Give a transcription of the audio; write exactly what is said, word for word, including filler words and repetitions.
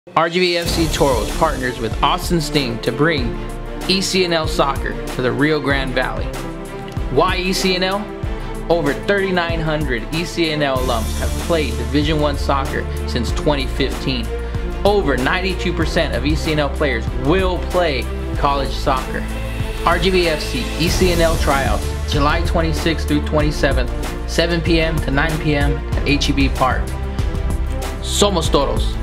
R G B F C Toros partners with Austin Sting to bring E C N L soccer to the Rio Grande Valley. Why E C N L? Over thirty-nine hundred E C N L alums have played Division one soccer since twenty fifteen. Over ninety-two percent of E C N L players will play college soccer. R G B F C E C N L Tryouts, July twenty-sixth through twenty-seventh, seven p m to nine p m at H E B Park. Somos Toros.